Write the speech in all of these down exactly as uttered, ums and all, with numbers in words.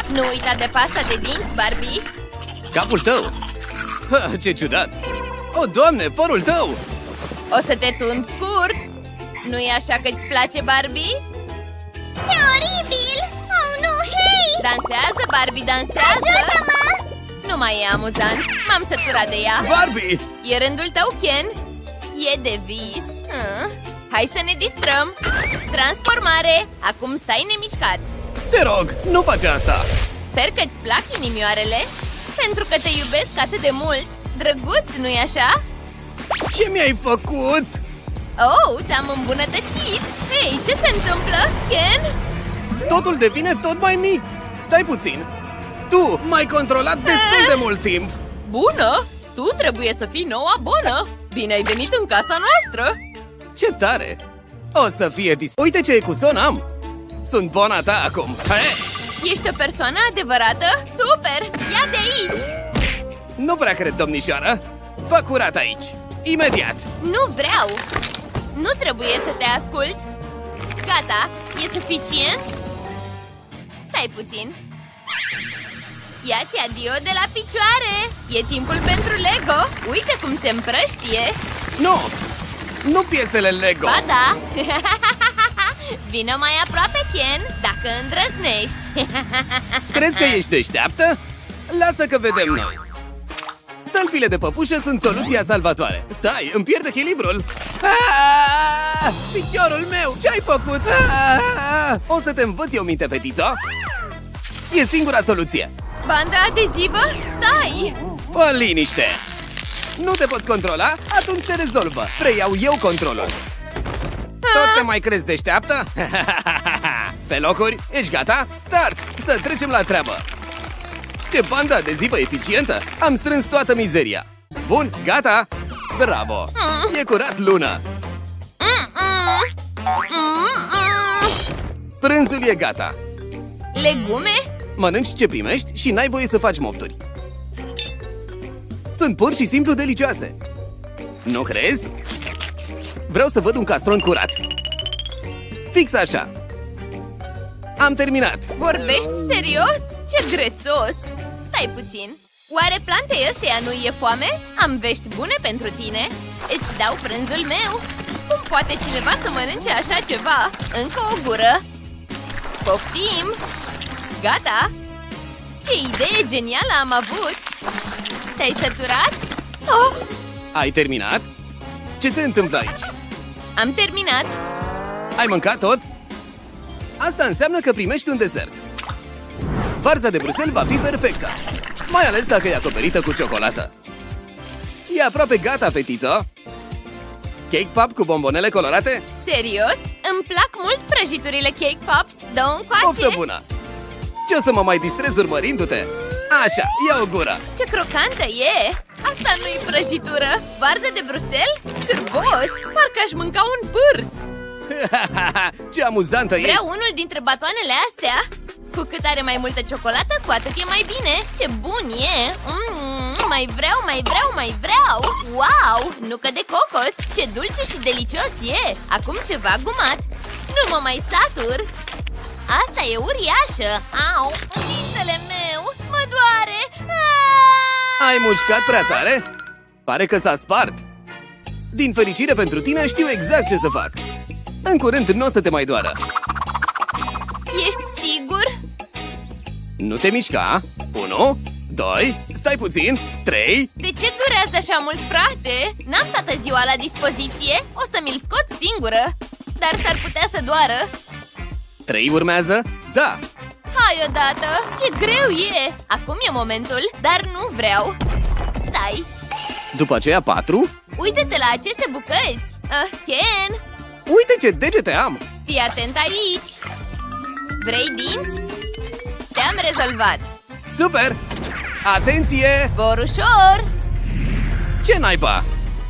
Nu uita de pasta de dinți, Barbie. Capul tău! Ha, ce ciudat! O, Doamne, părul tău! O să te tund scurt. Nu-i așa că îți place, Barbie? Ce oribil! Oh, nu, hei! Dansează, Barbie, dansează! Ajută-mă! Nu mai e amuzant. M-am săturat de ea. Barbie! E rândul tău, Ken. E de vis. hmm. Hai să ne distrăm. Transformare. Acum stai nemișcat. Te rog, nu faci asta! Sper că-ți plac inimioarele, pentru că te iubesc atât de mult. Drăguț, nu-i așa? Ce mi-ai făcut? Oh, te-am îmbunătățit. Hei, ce se întâmplă, Ken? Totul devine tot mai mic. Stai puțin. Tu m-ai controlat destul de mult timp. Bună! Tu trebuie să fii noua bonă. Bine ai venit în casa noastră. Ce tare! O să fie dis... Uite ce ecuzon am! Sunt bona ta acum! He! Ești o persoană adevărată? Super! Ia de aici! Nu prea cred, domnișoară! Fă curat aici! Imediat! Nu vreau! Nu trebuie să te ascult! Gata! E suficient? Stai puțin! Ia-ți adio de la picioare! E timpul pentru Lego! Uite cum se împrăștie! Nu! Nu piesele Lego! Ba da! Vino mai aproape, Ken, dacă îndrăznești. Crezi că ești deșteaptă? Lasă că vedem noi. Tălpile de păpușă sunt soluția salvatoare. Stai, îmi pierd echilibrul. Aaaa! Piciorul meu, ce-ai făcut? Aaaa! O să te învăț eu minte, fetiță. E singura soluție. Banda adezivă? Stai! Fă liniște. Nu te poți controla? Atunci se rezolvă. Preiau eu controlul. Tot te mai crezi deșteaptă? Pe locuri? Ești gata? Start! Să trecem la treabă! Ce bandă adezivă eficientă! Am strâns toată mizeria! Bun, gata! Bravo! E curat, Luna! Prânzul e gata! Legume? Mănânci ce primești și n-ai voie să faci mofturi. Sunt pur și simplu delicioase! Nu crezi? Vreau să văd un castron curat. Fix așa. Am terminat. Vorbești serios? Ce grețos! Stai puțin. Oare plantei ăsteia nu e foame? Am vești bune pentru tine. Îți dau prânzul meu. Cum poate cineva să mănânce așa ceva? Încă o gură. Poftim! Gata! Ce idee genială am avut! Te-ai săturat? Oh! Ai terminat? Ce se întâmplă aici? Am terminat. Ai mâncat tot? Asta înseamnă că primești un desert. Varza de Bruxelles va fi perfectă, mai ales dacă e acoperită cu ciocolată. E aproape gata, fetiță. Cake pop cu bombonele colorate? Serios? Îmi plac mult prăjiturile Cake Pops. Dă-o încoace. Poftă bună! Ce o să mă mai distrez urmărindu-te? Așa, ia o gură. Ce crocantă e! Asta nu-i prăjitură. Varză de Bruxelles? Scârbos! Parcă aș mânca un pârț. Ce amuzantă ești! Vreau unul dintre batoanele astea. Cu cât are mai multă ciocolată, cu atât e mai bine. Ce bun e! Mm, mai vreau, mai vreau, mai vreau! Wow! Nucă de cocos! Ce dulce și delicios e! Acum ceva gumat. Nu mă mai satur. Asta e uriașă. Au! Dintele meu! Mă doare! Aaaa! Ai mușcat prea tare? Pare că s-a spart. Din fericire pentru tine știu exact ce să fac. În curând nu o să te mai doară. Ești sigur? Nu te mișca. Unu, doi, stai puțin, trei. De ce durează așa mult, frate? N-am toată ziua la dispoziție. O să mi-l scot singură. Dar s-ar putea să doară. Trei urmează? Da. Hai odată, ce greu e. Acum e momentul, dar nu vreau. Stai. După aceea patru. Uite-te la aceste bucăți. uh, Ken, Uite ce degete am. fii atent aici. Vrei dinți? Te-am rezolvat. Super. Atenție. Vor ușor. Ce naiba?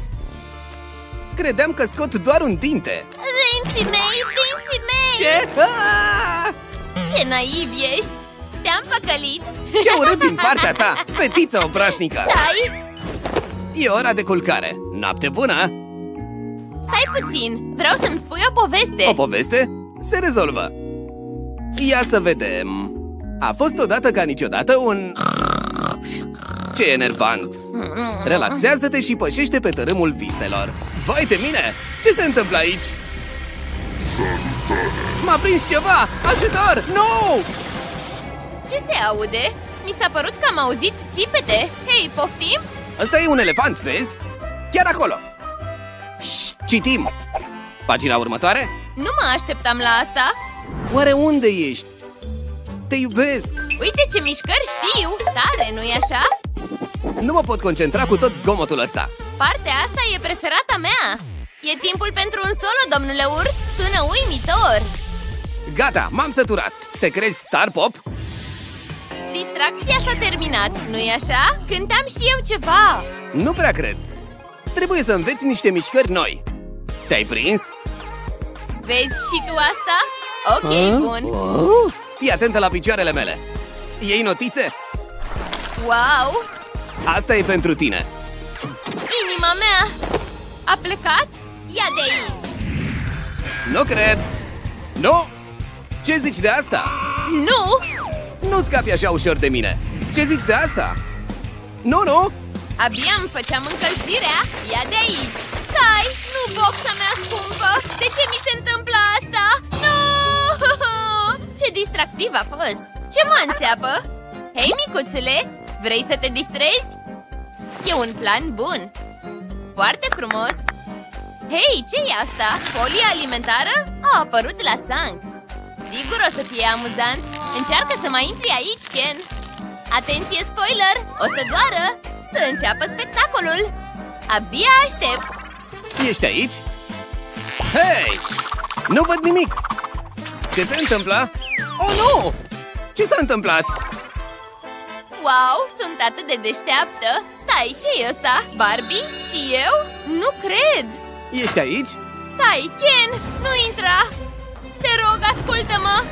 Credeam că scot doar un dinte. Dinții mei, dinții mei. Ce? Aaaa! Ce naiv ești. Te-am păcălit. Ce urât din partea ta, fetiță obraznică. Stai. E ora de culcare. Noapte bună. Stai puțin, vreau să-mi spui o poveste. O poveste? Se rezolvă. Ia să vedem. A fost odată ca niciodată un... Ce enervant! Relaxează-te și pășește pe tărâmul viselor. Vai de mine! Ce se întâmplă aici? M-a prins ceva! Ajutor! Nu! Ce se aude? Mi s-a părut că am auzit țipete. Hei, poftim? Ăsta e un elefant, vezi? Chiar acolo! Șt, citim! Pagina următoare? Nu mă așteptam la asta. Oare unde ești? Te iubesc! Uite ce mișcări știu! Tare, nu-i așa? Nu mă pot concentra cu tot zgomotul ăsta. Partea asta e preferata mea. E timpul pentru un solo, domnule urs. Sună uimitor. Gata, m-am săturat. Te crezi star pop? Distracția s-a terminat, nu-i așa? Cântam și eu ceva. Nu prea cred. Trebuie să înveți niște mișcări noi. Te-ai prins? Vezi și tu asta? Ok, A? bun. Oh. Fii atentă la picioarele mele. Iei notițe? Wow! Asta e pentru tine. Inima mea a plecat? Ia de aici! Nu cred! Nu! Ce zici de asta? Nu! Nu scapi așa ușor de mine! Ce zici de asta? Nu, nu! Abia îmi făceam încălzirea! Ia de aici! Stai! Nu, boxa mea scumpă! De ce mi se întâmplă asta? Nu! Ce distractiv a fost! Ce mă înțeapă? Hei, micuțule! Vrei să te distrezi? E un plan bun! Foarte frumos! Hei, ce-i asta? Folie alimentară? A apărut la țanc! Sigur o să fie amuzant! Încearcă să mai intri aici, Ken! Atenție, spoiler! O să doară! Să înceapă spectacolul! Abia aștept! Ești aici? Hei! Nu văd nimic! Ce se întâmplă? Oh, nu! Ce s-a întâmplat? Wow, sunt atât de deșteaptă! Stai, ce e ăsta? Barbie? Și eu? Nu cred! Ești aici? Stai, Ken! Nu intra! Te rog, ascultă-mă!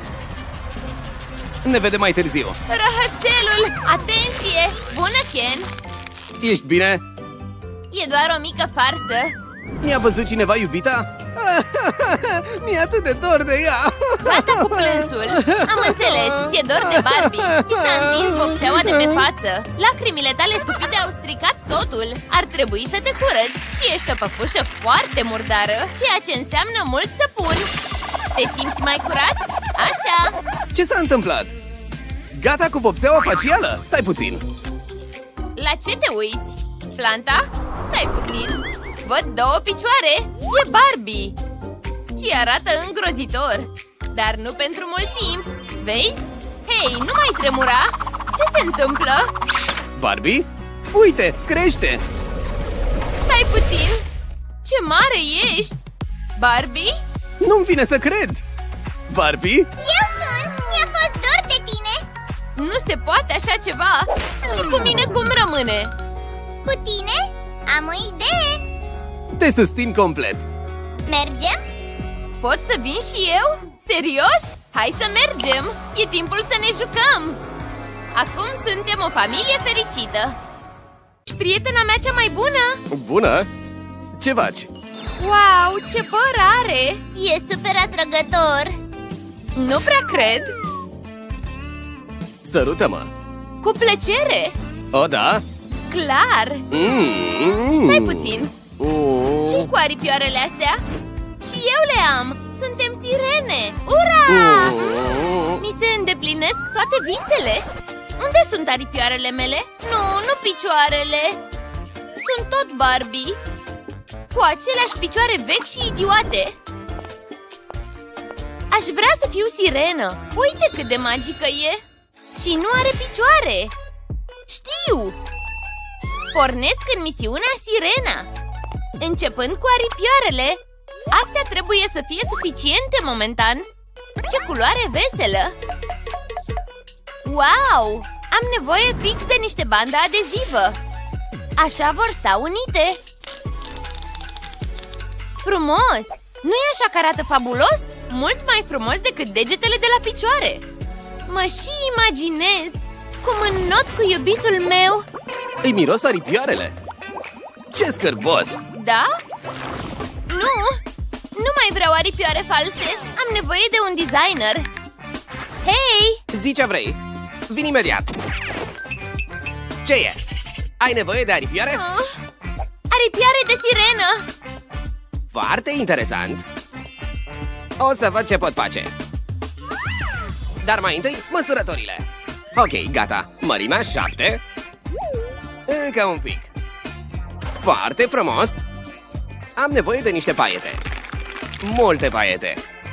Ne vedem mai târziu! Răhățelul! Atenție! Bună, Ken! Ești bine? E doar o mică farsă. Mi-a văzut cineva iubita? Mi-e atât de dor de ea! Gata cu plânsul! Am înțeles, ți-e dor de Barbie. Ți s-a întins vopseaua de pe față. Lacrimile tale stupide au stricat totul. Ar trebui să te curăți. Și ești o păpușă foarte murdară, ceea ce înseamnă mult săpun. Te simți mai curat? Așa! Ce s-a întâmplat? Gata cu vopseaua facială? Stai puțin! La ce te uiți? Planta? Stai puțin! Văd două picioare! E Barbie! Și arată îngrozitor! Dar nu pentru mult timp! Vezi? Hei, nu mai tremura! Ce se întâmplă? Barbie? Uite, crește! Stai puțin! Ce mare ești! Barbie? Nu-mi vine să cred! Barbie? Eu sunt! Mi-a fost dor de tine! Nu se poate așa ceva! Și cu mine cum rămâne? Cu tine? Am o idee! Te susțin complet! Mergem? Pot să vin și eu? Serios? Hai să mergem! E timpul să ne jucăm! Acum suntem o familie fericită! Și prietena mea cea mai bună! Bună! Ce faci? Wow, ce păr are! E super atrăgător! Nu prea cred! Sărută-mă! Cu plăcere! O, da? Clar! Mm. Stai puțin! Mm. Ce-i cu aripioarele astea? Și eu le am! Suntem sirene! Ura! Mm. Mi se îndeplinesc toate visele! Unde sunt aripioarele mele? Nu, nu picioarele! Sunt tot Barbie! Cu aceleași picioare vechi și idiote! Aș vrea să fiu sirenă! Uite cât de magică e! Și nu are picioare! Știu! Pornesc în misiunea Sirena! Începând cu aripioarele, astea trebuie să fie suficiente momentan! Ce culoare veselă! Wow! Am nevoie fix de niște bandă adezivă! Așa vor sta unite! Frumos! Nu-i așa că arată fabulos? Mult mai frumos decât degetele de la picioare! Mă și imaginez cum înnot cu iubitul meu! Îi miros aripioarele! Ce scârbos! Da? Nu! Nu mai vreau aripioare false! Am nevoie de un designer! Hei! Zi ce vrei! Vin imediat. Ce e? Ai nevoie de aripioare? Oh, aripioare de sirenă! Foarte interesant. O să văd ce pot face. Dar mai întâi, măsurătorile. Ok, gata. Mărimea șapte. Încă un pic. Foarte frumos. Am nevoie de niște paiete. Multe paiete.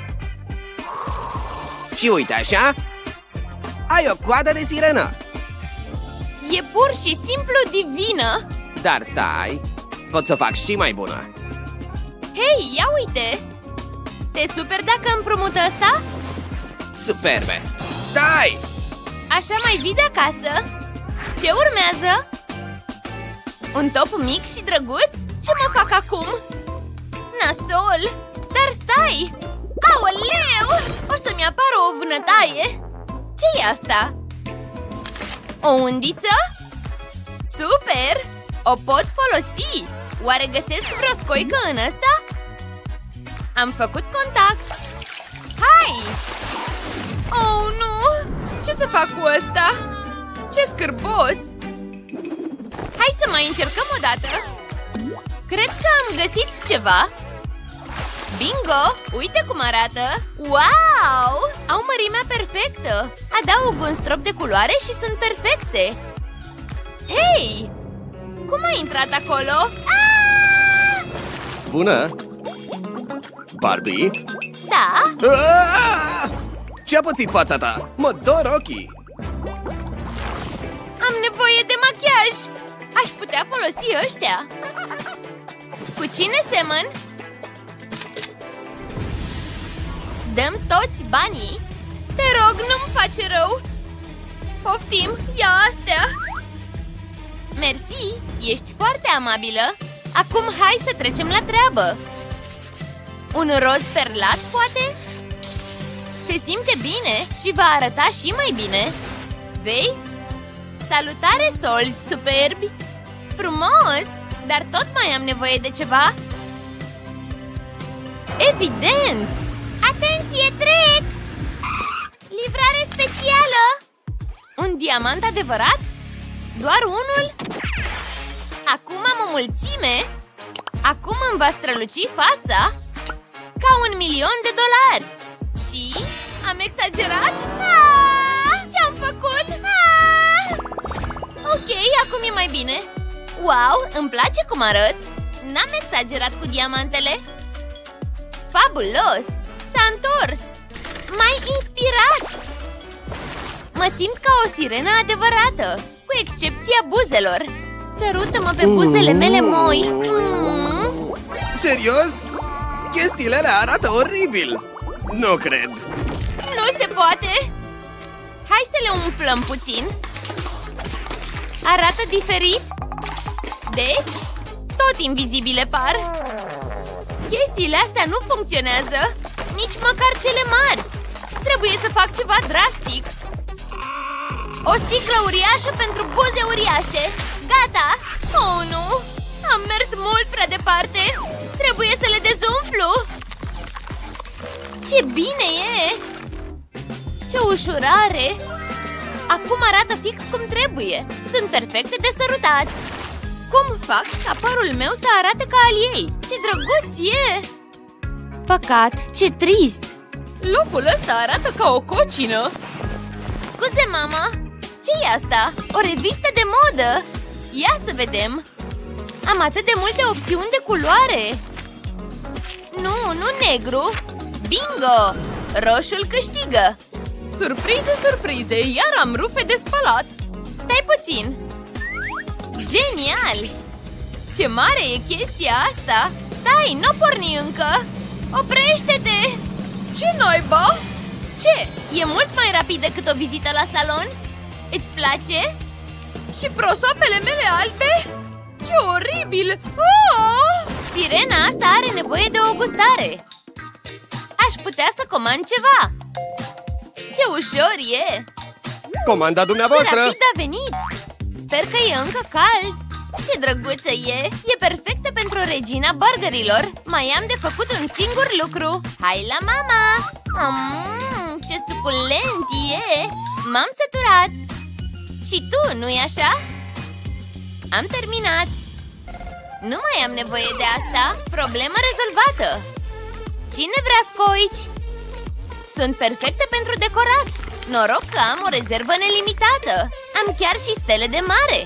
Și uite așa. Ai o coadă de sirenă. E pur și simplu divină. Dar stai, pot să o fac și mai bună. Hei, ia uite! Te super dacă împrumut ăsta? Superbe. Stai! Așa mai vii de acasă? Ce urmează? Un top mic și drăguț? Ce mă fac acum? Nasol! Dar stai! Aoleu! O să-mi apară o vânătaie! Ce-i asta? O undiță? Super! O pot folosi! Oare găsesc vreo scoică în ăsta? Am făcut contact! Hai! Oh, nu! Ce să fac cu ăsta? Ce scârbos! Hai să mai încercăm o dată! Cred că am găsit ceva! Bingo! Uite cum arată! Wow! Au mărimea perfectă! Adaug un strop de culoare și sunt perfecte! Hei! Cum a intrat acolo? Aaaa! Bună! Barbie? Da? Aaaa! Ce-a pățit fața ta? Mă dor ochii! Am nevoie de machiaj! Aș putea folosi ăștia! Cu cine semăn? Dăm toți banii? Te rog, nu-mi face rău! Poftim, ia astea! Mersi, ești foarte amabilă! Acum hai să trecem la treabă! Un roz perlat, poate? Se simte bine și va arăta și mai bine! Vezi? Salutare, solzi superbi! Frumos! Dar tot mai am nevoie de ceva? Evident! Atenție, trec! Livrare specială! Un diamant adevărat? Doar unul? Acum am o mulțime! Acum îmi va străluci fața ca un milion de dolari! Și? Am exagerat? Aaaa! Ce-am făcut? Aaaa! Ok, acum e mai bine! Wow, îmi place cum arăt! N-am exagerat cu diamantele! Fabulos! S-a întors! M-ai inspirat! Mă simt ca o sirenă adevărată, cu excepția buzelor. Sărută-mă pe buzele mele moi! Mm. Serios? Chestiile alea arată oribil! Nu cred! Nu se poate! Hai să le umflăm puțin! Arată diferit? Deci, tot invizibile par! Chestiile astea nu funcționează! Nici măcar cele mari! Trebuie să fac ceva drastic! O sticlă uriașă pentru buze uriașe! Gata! Oh, nu! Am mers mult prea departe! Trebuie să le dezumflu! Ce bine e! Ce ușurare! Acum arată fix cum trebuie! Sunt perfecte de sărutat! Cum fac ca părul meu să arate ca al ei? Ce drăguț e! Păcat, ce trist! Locul ăsta arată ca o cocină! Scuze, mama! Ce-i asta? O revistă de modă! Ia să vedem! Am atât de multe opțiuni de culoare! Nu, nu negru! Bingo! Roșul câștigă! Surprize, surprize! Iar am rufe de spălat! Stai puțin! Genial! Ce mare e chestia asta! Stai, nu porni încă! Oprește-te! Ce naiba? Ce? E mult mai rapid decât o vizită la salon? Îți place? Și prosoapele mele albe? Ce oribil! Oh! Sirena asta are nevoie de o gustare! Aș putea să comand ceva! Ce ușor e! Comanda dumneavoastră! Ce rapid a venit! Sper că e încă cald! Ce drăguță e! E perfectă pentru regina burgerilor! Mai am de făcut un singur lucru! Hai la mama! Mm, ce suc suculent e! M-am săturat! Și tu, nu-i așa? Am terminat! Nu mai am nevoie de asta! Problemă rezolvată! Cine vrea scoici? Sunt perfecte pentru decorat! Noroc că am o rezervă nelimitată! Am chiar și stele de mare!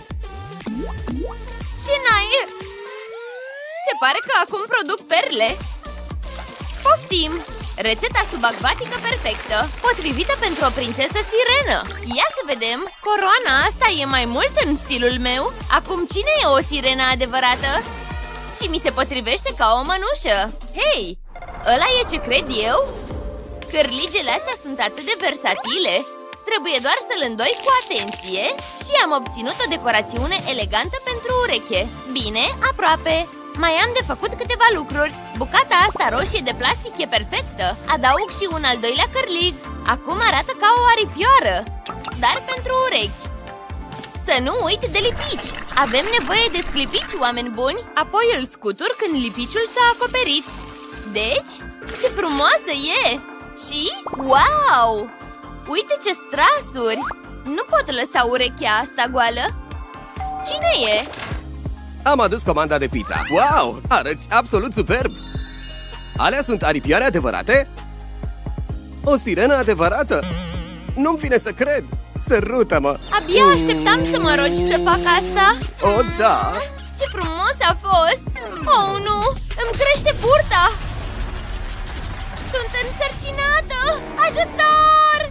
Ce n-ai? Se pare că acum produc perle! Poftim! Rețeta subacvatică perfectă, potrivită pentru o prințesă sirenă! Ia să vedem! Coroana asta e mai mult în stilul meu! Acum cine e o sirenă adevărată? Și mi se potrivește ca o mănușă! Hei! Ăla e ce cred eu? Cârligele astea sunt atât de versatile! Trebuie doar să-l îndoi cu atenție și am obținut o decorațiune elegantă pentru ureche. Bine, aproape! Mai am de făcut câteva lucruri. Bucata asta roșie de plastic e perfectă. Adaug și un al doilea cârlig. Acum arată ca o aripioară, dar pentru urechi. Să nu uit de lipici. Avem nevoie de sclipici, oameni buni. Apoi îl scutur când lipiciul s-a acoperit. Deci, ce frumoasă e! Și, wow! Uite ce strasuri! Nu pot lăsa urechea asta goală. Cine e? Am adus comanda de pizza. Wow! Arăți absolut superb! Alea sunt aripioare adevărate? O sirenă adevărată? Nu-mi vine să cred! Sărută-mă! Abia așteptam să mă rogi să fac asta. Oh, da! Ce frumos a fost! Oh, nu! Îmi crește burta! Sunt însărcinată! Ajutor!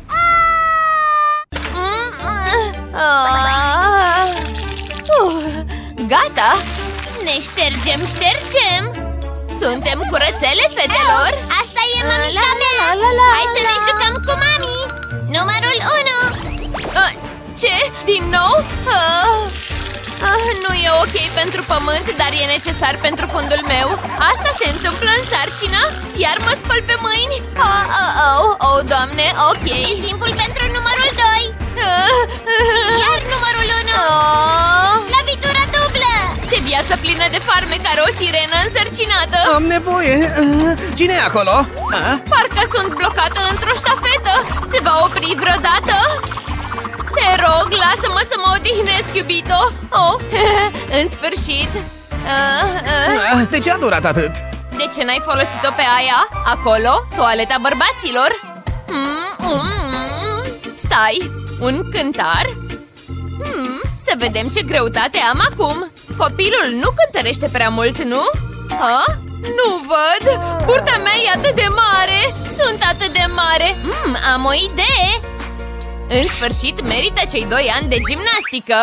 Uh, gata! Ne ștergem, ștergem! Suntem curățele, fetelor! Asta e mămica mea! Hai să ne jucăm cu mami! Numărul unu! Uh, ce? Din nou? Uh, uh, nu e ok pentru pământ, dar e necesar pentru fundul meu. Asta se întâmplă în sarcină? Iar mă spăl pe mâini? Oh, oh, oh, oh, doamne, ok. E timpul pentru numărul doi! Uh, uh, Și iar numărul unu! Oh. Lovitură dublă! Ce viață plină de farmec are o sirenă însărcinată! Am nevoie! Cine e acolo? A? Parcă sunt blocată într-o ștafetă! Se va opri vreodată? Te rog, lasă-mă să mă odihnesc, iubito! Oh, în sfârșit! Uh, uh. De ce a durat atât? De ce n-ai folosit-o pe aia? Acolo? Toaleta bărbaților? Mm, mm, stai! Un cântar? Hmm, să vedem ce greutate am acum! Copilul nu cântărește prea mult, nu? Ha? Nu văd! Burta mea e atât de mare! Sunt atât de mare! Hmm, am o idee! În sfârșit merită cei doi ani de gimnastică!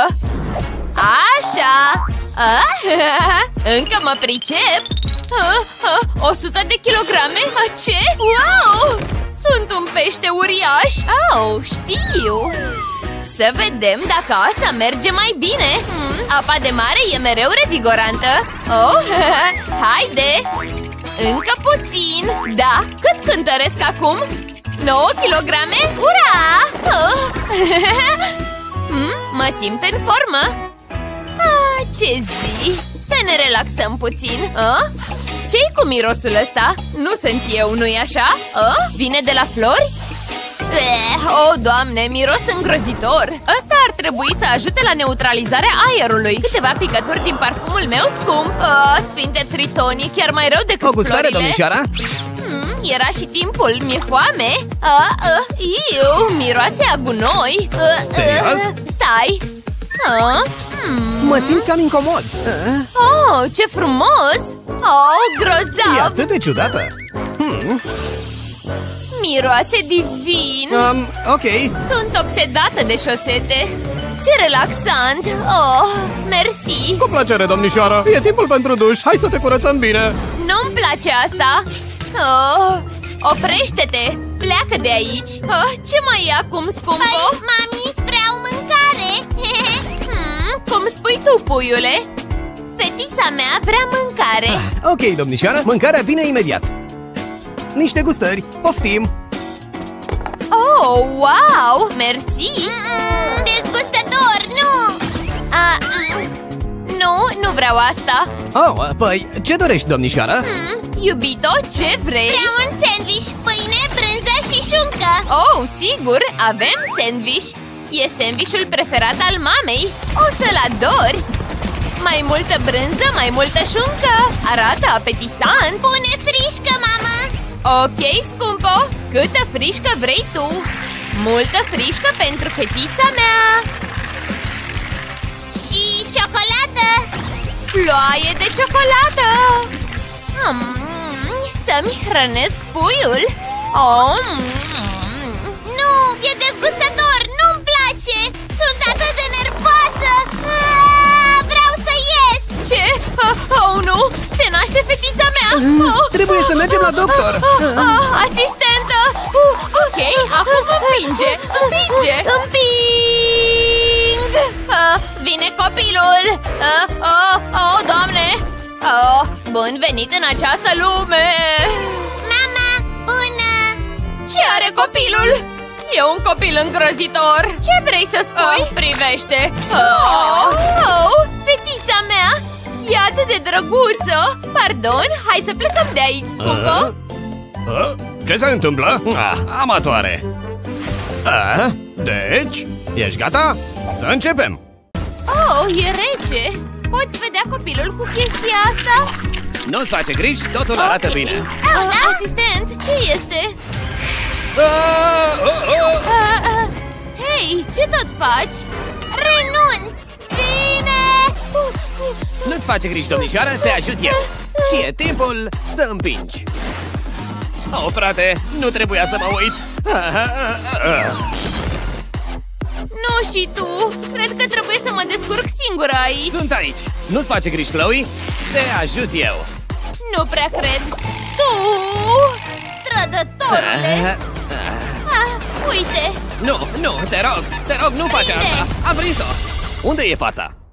Așa! Ah, încă mă pricep! Ah, ah, o sută de kilograme? Ce? Wow! Sunt un pește uriaș! Oh, știu! Să vedem dacă asta merge mai bine! Apa de mare e mereu revigorantă! Oh, haide! Încă puțin! Da, cât cântăresc acum? nouă kilograme? Ura! Oh. Mă simt în formă! Ah, ce zi! Să ne relaxăm puțin! Ah? Ce-i cu mirosul ăsta? Nu sunt eu, nu-i așa? Ah? Vine de la flori? Eh, oh, doamne, miros îngrozitor! Ăsta ar trebui să ajute la neutralizarea aerului. Câteva picături din parfumul meu scump. Oh, sfinte Triton, e chiar mai rău decât o gustare, florile. domnișoara? Hmm, era și timpul, mi-e foame. Ah, ah, iu, miroase a gunoi. Ah, Serios? ah, stai. Ah, hmm. Mă simt cam incomod. Oh, ce frumos! Oh, E grozav! atât de ciudată. Hmm. Miroase divin! Um, ok. Sunt obsedată de șosete. Ce relaxant! Oh, mersi! Cu plăcere, domnișoară. E timpul pentru duș. Hai să te curățăm bine. Nu-mi place asta! Oh, oprește-te! Pleacă de aici! Oh, ce mai e acum, scumpo? Păi, mami, vreau mâncare! Hmm, cum spui tu, puiule? Fetița mea vrea mâncare! Ah, ok, domnișoară. Mâncarea vine imediat. Niște gustări. Poftim! Oh, wow! Mersi! Mm, dezgustător, nu! A, mm, nu, nu vreau asta! Oh, păi, ce dorești, domnișoară? Hmm, iubito, ce vrei? Vreau un sandwich, pâine, brânză și șuncă! frișcă! Oh, sigur, avem sandwich! E sandwichul preferat al mamei! O să-l adori! Mai multă brânză, mai multă șuncă! Arată apetisant! Pune frișcă, mamă! Ok, scumpo! Câtă frișcă vrei tu? Multă frișcă pentru fetița mea! Și ciocolată! Ploaie de ciocolată! Mm, să-mi hrănesc puiul! Oh, mm. Nu, e dezgustător, nu-mi place! Sunt atât de nervoasă! Aaaa, vreau să ies! Ce? Oh, oh, nu! Se naște fetița mea! Oh, Trebuie să mergem la doctor! oh, oh, asistentă! Uh, ok, acum împinge! Împinge! Împing! Uh, vine copilul! Uh, oh, oh, doamne! Oh, bun venit în această lume! Mama, bună! Ce are copilul? E un copil îngrozitor! Ce vrei să spui? Oh, privește! Oh, oh, fetița mea! E atât de drăguță! Pardon, hai să plecăm de aici, scumpă! A? A? Ce se întâmplă? Ah, amatoare! A? Deci, ești gata? Să începem! Oh, e rece! Poți vedea copilul cu chestia asta? Nu-ți face griji, totul arată Ok. bine! Oh, asistent, ce este? Ah, oh, oh. Uh, uh, hei, ce tot faci? Renunț! Bine! Uh, uh, Nu-ți face griji, domnișoară, te ajut eu! Și e timpul să împingi! Oh, frate, nu trebuia să mă uit! Nu și tu! Cred că trebuie să mă descurc singură aici! Sunt aici! Nu-ți face griji, Chloe? Te ajut eu! Nu prea cred! Tu! Trădătorule! Ah, uite! Nu, nu, te rog, te rog, nu faci Prinde! asta! Am prins-o! Unde e fața?